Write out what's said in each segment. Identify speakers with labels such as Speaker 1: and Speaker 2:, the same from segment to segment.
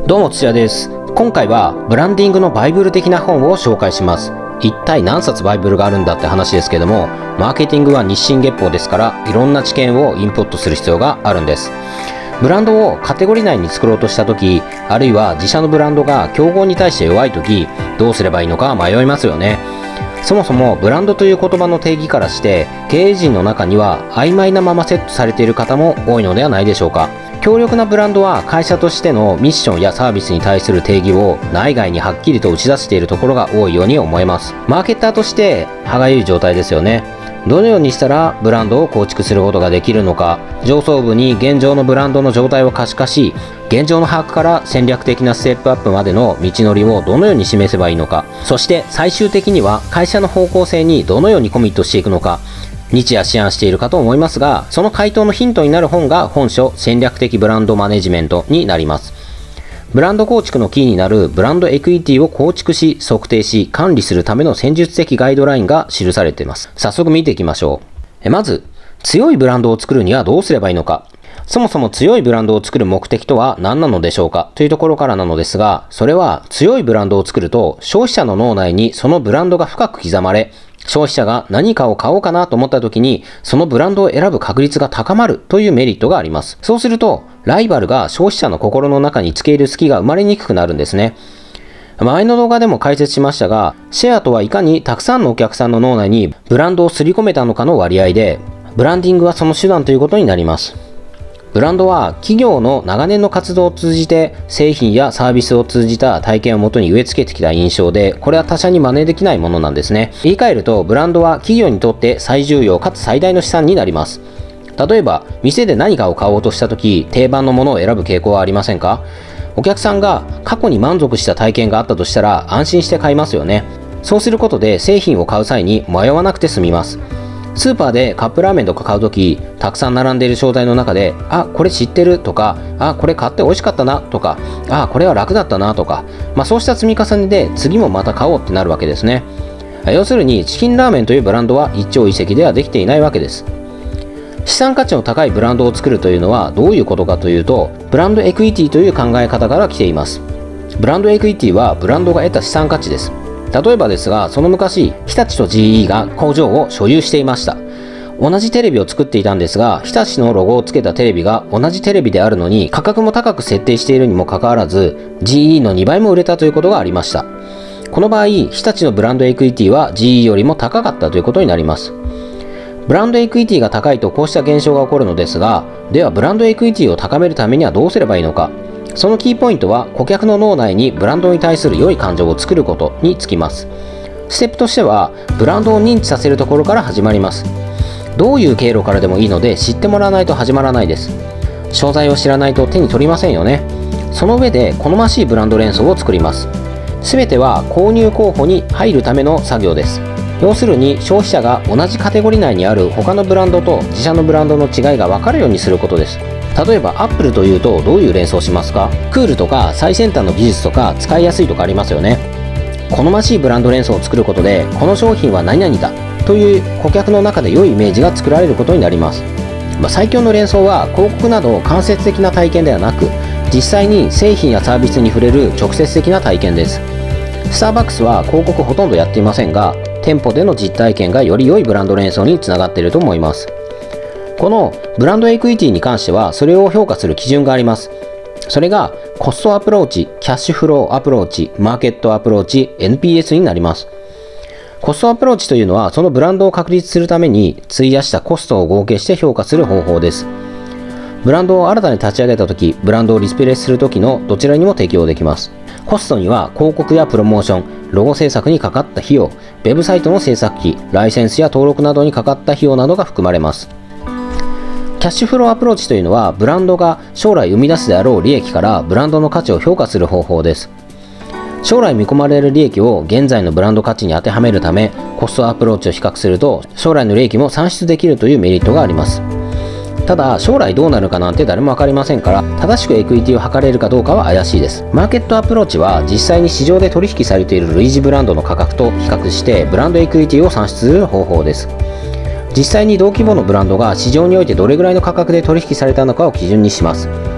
Speaker 1: どうも土屋です。今回はブランディングのバイブル的な本を紹介します。一体何冊バイブルがあるんだって話ですけども、マーケティングは日進月歩ですから、いろんな知見をインプットする必要があるんです。ブランドをカテゴリー内に作ろうとした時、あるいは自社のブランドが競合に対して弱い時、どうすればいいのか迷いますよね。そもそもブランドという言葉の定義からして、経営陣の中には曖昧なままセットされている方も多いのではないでしょうか。強力なブランドは会社としてのミッションやサービスに対する定義を内外にはっきりと打ち出しているところが多いように思えます。マーケッターとして歯がゆい状態ですよね。どのようにしたらブランドを構築することができるのか、上層部に現状のブランドの状態を可視化し、現状の把握から戦略的なステップアップまでの道のりをどのように示せばいいのか、そして最終的には会社の方向性にどのようにコミットしていくのか、日夜思案しているかと思いますが、その回答のヒントになる本が本書戦略的ブランドマネジメントになります。ブランド構築のキーになるブランドエクイティを構築し、測定し、管理するための戦術的ガイドラインが記されています。早速見ていきましょう。まず、強いブランドを作るにはどうすればいいのか。そもそも強いブランドを作る目的とは何なのでしょうかというところからなのですが、それは強いブランドを作ると消費者の脳内にそのブランドが深く刻まれ、消費者が何かを買おうかなと思った時にそのブランドを選ぶ確率が高まるというメリットがあります。そうするとライバルが消費者の心の中につけ入る隙が生まれにくくなるんですね。前の動画でも解説しましたが、シェアとはいかにたくさんのお客さんの脳内にブランドを刷り込めたのかの割合で、ブランディングはその手段ということになります。ブランドは企業の長年の活動を通じて製品やサービスを通じた体験をもとに植え付けてきた印象で、これは他社に真似できないものなんですね。言い換えると、ブランドは企業にとって最重要かつ最大の資産になります。例えば店で何かを買おうとした時、定番のものを選ぶ傾向はありませんか？お客さんが過去に満足した体験があったとしたら安心して買いますよね。そうすることで製品を買う際に迷わなくて済みます。スーパーでカップラーメンとか買うとき、たくさん並んでいる商材の中で、あ、これ知ってるとか、あ、これ買って美味しかったなとか、あ、これは楽だったなとか、そうした積み重ねで次もまた買おうってなるわけですね。要するにチキンラーメンというブランドは一朝一夕ではできていないわけです。資産価値の高いブランドを作るというのはどういうことかというと、ブランドエクイティという考え方から来ています。ブランドエクイティはブランドが得た資産価値です。例えばですが、その昔、日立と GE が工場を所有していました。同じテレビを作っていたんですが、日立のロゴをつけたテレビが同じテレビであるのに価格も高く設定しているにもかかわらず、GE の2倍も売れたということがありました。この場合、日立のブランドエクイティは GE よりも高かったということになります。ブランドエクイティが高いとこうした現象が起こるのですが、ではブランドエクイティを高めるためにはどうすればいいのか。そのキーポイントは、顧客の脳内にブランドに対する良い感情を作ることにつきます。ステップとしては、ブランドを認知させるところから始まります。どういう経路からでもいいので知ってもらわないと始まらないです。商材を知らないと手に取りませんよね。その上で好ましいブランド連想を作ります。すべては購入候補に入るための作業です。要するに消費者が同じカテゴリー内にある他のブランドと自社のブランドの違いが分かるようにすることです。例えばアップルというとどういう連想しますか？クールとか最先端の技術とか使いやすいとかありますよね。好ましいブランド連想を作ることで、この商品は何々だという顧客の中で良いイメージが作られることになります。最強の連想は広告など間接的な体験ではなく、実際に製品やサービスに触れる直接的な体験です。スターバックスは広告ほとんどやっていませんが、店舗での実体験がより良いブランド連想につながっていると思います。このブランドエクイティに関しては、それを評価する基準があります。それがコストアプローチ、キャッシュフローアプローチ、マーケットアプローチ、NPS になります。コストアプローチというのは、そのブランドを確立するために費やしたコストを合計して評価する方法です。ブランドを新たに立ち上げたとき、ブランドをリスプレイするときのどちらにも適用できます。コストには広告やプロモーション、ロゴ制作にかかった費用、ウェブサイトの制作費、ライセンスや登録などにかかった費用などが含まれます。キャッシュフローアプローチというのは、ブランドが将来生み出すであろう利益からブランドの価値を評価する方法です。将来見込まれる利益を現在のブランド価値に当てはめるため、コストアプローチを比較すると将来の利益も算出できるというメリットがあります。ただ将来どうなるかなんて誰も分かりませんから、正しくエクイティを測れるかどうかは怪しいです。マーケットアプローチは実際に市場で取引されている類似ブランドの価格と比較してブランドエクイティを算出する方法です。実際に同規模のブランドが市場においてどれぐらいの価格で取引されたのかを基準にします。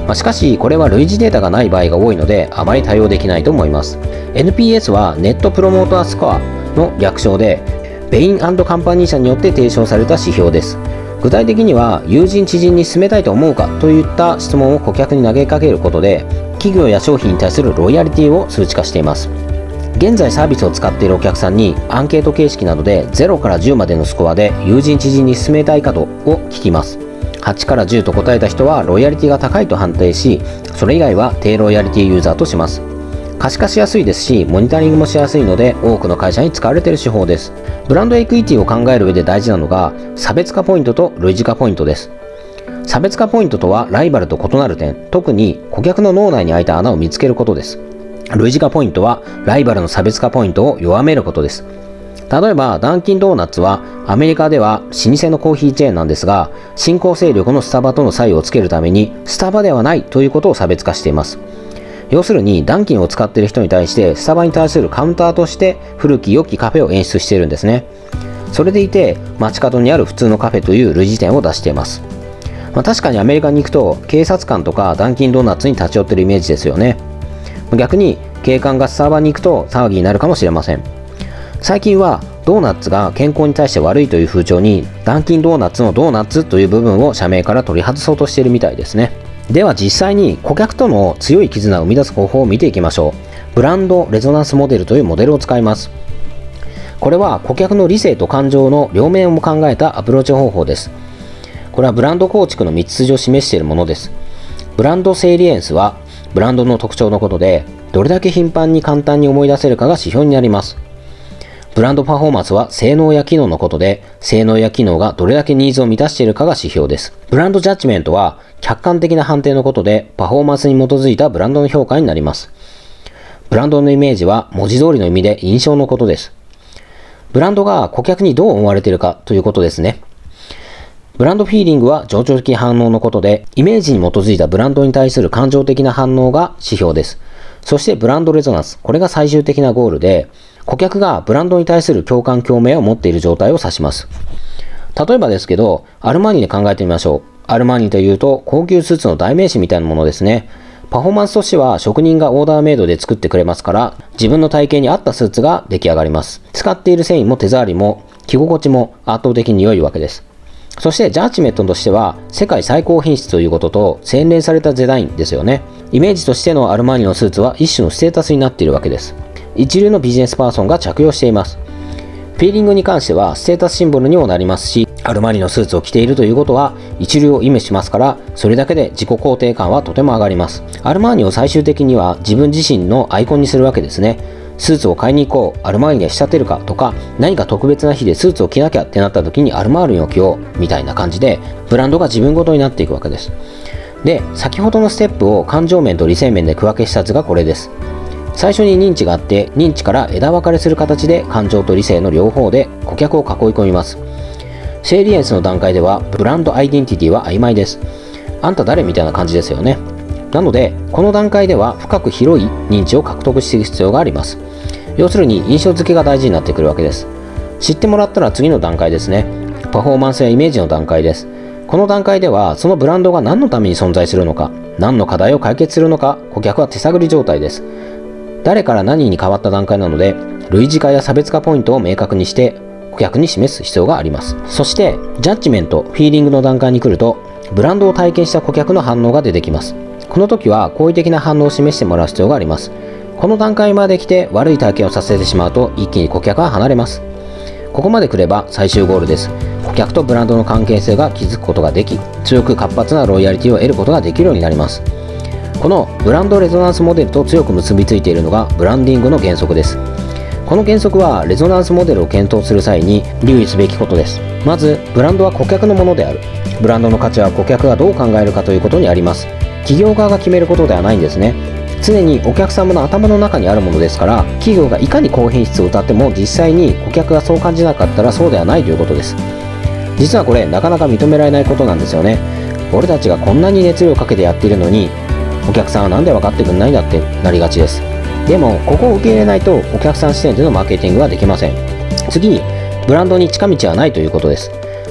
Speaker 1: しかしこれは類似データがない場合が多いのであまり対応できないと思います。 NPS はネットプロモータースコアの略称でベイン&カンパニー社によって提唱された指標です。具体的には友人知人に勧めたいと思うかといった質問を顧客に投げかけることで企業や商品に対するロイヤリティを数値化しています。現在サービスを使っているお客さんにアンケート形式などで0から10までのスコアで友人知人に勧めたいかとを聞きます。8から10と答えた人はロイヤリティが高いと判定し、それ以外は低ロイヤリティユーザーとします。可視化しやすいですし、モニタリングもしやすいので多くの会社に使われている手法です。ブランドエクイティを考える上で大事なのが差別化ポイントと類似化ポイントです。差別化ポイントとはライバルと異なる点、特に顧客の脳内に開いた穴を見つけることです。類似化ポイントはライバルの差別化ポイントを弱めることです。例えばダンキンドーナツはアメリカでは老舗のコーヒーチェーンなんですが、新興勢力のスタバとの差異をつけるためにスタバではないということを差別化しています。要するにダンキンを使っている人に対してスタバに対するカウンターとして古き良きカフェを演出しているんですね。それでいて街角にある普通のカフェという類似点を出しています。確かにアメリカに行くと警察官とかダンキンドーナツに立ち寄っているイメージですよね。逆に警官がスタバに行くと騒ぎになるかもしれません。最近はドーナツが健康に対して悪いという風潮にダンキンドーナツのドーナツという部分を社名から取り外そうとしているみたいですね。では実際に顧客との強い絆を生み出す方法を見ていきましょう。ブランドレゾナンスモデルというモデルを使います。これは顧客の理性と感情の両面を考えたアプローチ方法です。これはブランド構築の道筋を示しているものです。ブランドセイリエンスはブランドの特徴のことで、どれだけ頻繁に簡単に思い出せるかが指標になります。ブランドパフォーマンスは性能や機能のことで、性能や機能がどれだけニーズを満たしているかが指標です。ブランドジャッジメントは客観的な判定のことで、パフォーマンスに基づいたブランドの評価になります。ブランドのイメージは文字通りの意味で印象のことです。ブランドが顧客にどう思われているかということですね。ブランドフィーリングは情緒的反応のことで、イメージに基づいたブランドに対する感情的な反応が指標です。そしてブランドレゾナンス、これが最終的なゴールで、顧客がブランドに対する共感共鳴を持っている状態を指します。例えばですけど、アルマーニで考えてみましょう。アルマーニというと高級スーツの代名詞みたいなものですね。パフォーマンスとしては職人がオーダーメイドで作ってくれますから、自分の体型に合ったスーツが出来上がります。使っている繊維も手触りも着心地も圧倒的に良いわけです。そしてジャッジメントとしては世界最高品質ということと洗練されたデザインですよね。イメージとしてのアルマーニのスーツは一種のステータスになっているわけです。一流のビジネスパーソンが着用しています。フィーリングに関してはステータスシンボルにもなりますし、アルマーニのスーツを着ているということは一流を意味しますから、それだけで自己肯定感はとても上がります。アルマーニを最終的には自分自身のアイコンにするわけですね。スーツを買いに行こう、アルマーニで仕立てるかとか、何か特別な日でスーツを着なきゃってなった時にアルマーニを着ようみたいな感じで、ブランドが自分ごとになっていくわけです。で、先ほどのステップを感情面と理性面で区分けした図がこれです。最初に認知があって、認知から枝分かれする形で感情と理性の両方で顧客を囲い込みます。セイリエンスの段階ではブランドアイデンティティは曖昧です。あんた誰みたいな感じですよね。なのでこの段階では深く広い認知を獲得していく必要があります。要するに印象付けが大事になってくるわけです。知ってもらったら次の段階ですね。パフォーマンスやイメージの段階です。この段階ではそのブランドが何のために存在するのか、何の課題を解決するのか、顧客は手探り状態です。誰から何に変わった段階なので、類似化や差別化ポイントを明確にして顧客に示す必要があります。そしてジャッジメント、フィーリングの段階に来ると、ブランドを体験した顧客の反応が出てきます。この時は好意的な反応を示してもらう必要があります。この段階まで来て悪い体験をさせてしまうと一気に顧客は離れます。ここまで来れば最終ゴールです。顧客とブランドの関係性が築くことができ、強く活発なロイヤリティを得ることができるようになります。このブランドレゾナンスモデルと強く結びついているのがブランディングの原則です。この原則はレゾナンスモデルを検討する際に留意すべきことです。まずブランドは顧客のものである。ブランドの価値は顧客がどう考えるかということにあります。企業側が決めることではないんですね。常にお客様の頭の中にあるものですから、企業がいかに高品質を謳っても実際に顧客がそう感じなかったらそうではないということです。実はこれなかなか認められないことなんですよね。俺たちがこんなに熱量をかけてやっているのにお客さんはなんで分かってくんないんだってなりがちです。でもここを受け入れないとお客さん視点でのマーケティングはできません。次にブランドに近道はないということです。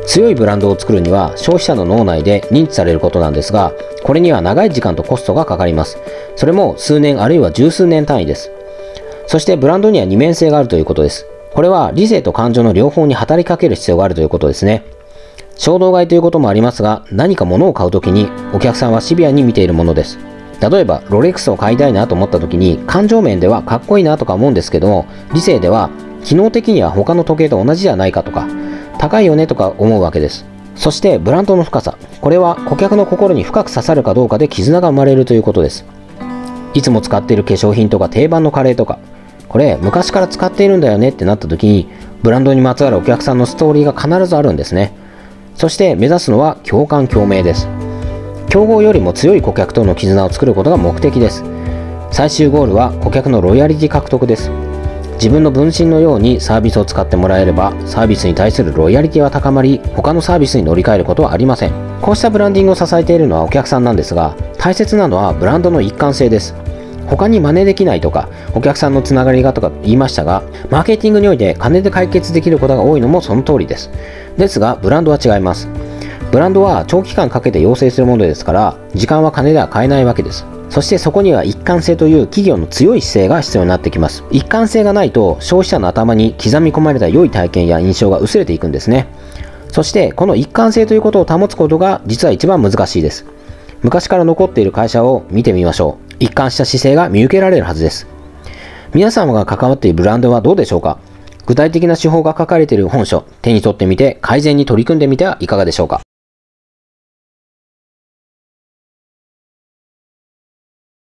Speaker 1: 強いブランドを作るには消費者の脳内で認知されることなんですが、これには長い時間とコストがかかります。それも数年あるいは十数年単位です。そしてブランドには二面性があるということです。これは理性と感情の両方に働きかける必要があるということですね。衝動買いということもありますが、何か物を買うときにお客さんはシビアに見ているものです。例えばロレックスを買いたいなと思ったときに、感情面ではかっこいいなとか思うんですけども、理性では機能的には他の時計と同じじゃないかとか、高いよねとか思うわけです。そしてブランドの深さ、これは顧客の心に深く刺さるかどうかで絆が生まれるということです。いつも使っている化粧品とか定番のカレーとか、これ昔から使っているんだよねってなった時に、ブランドにまつわるお客さんのストーリーが必ずあるんですね。そして目指すのは共感共鳴です。競合よりも強い顧客との絆を作ることが目的です。最終ゴールは顧客のロイヤリティ獲得です。自分の分身のようにサービスを使ってもらえれば、サービスに対するロイヤリティは高まり、他のサービスに乗り換えることはありません。こうしたブランディングを支えているのはお客さんなんですが、大切なのはブランドの一貫性です。他に真似できないとか、お客さんのつながりがとか言いましたが、マーケティングにおいて金で解決できることが多いのもその通りです。ですが、ブランドは違います。ブランドは長期間かけて養成するものですから、時間は金では買えないわけです。そしてそこには一貫性という企業の強い姿勢が必要になってきます。一貫性がないと消費者の頭に刻み込まれた良い体験や印象が薄れていくんですね。そしてこの一貫性ということを保つことが実は一番難しいです。昔から残っている会社を見てみましょう。一貫した姿勢が見受けられるはずです。皆様が関わっているブランドはどうでしょうか？具体的な手法が書かれている本書、手に取ってみて改善に取り組んでみてはいかがでしょうか？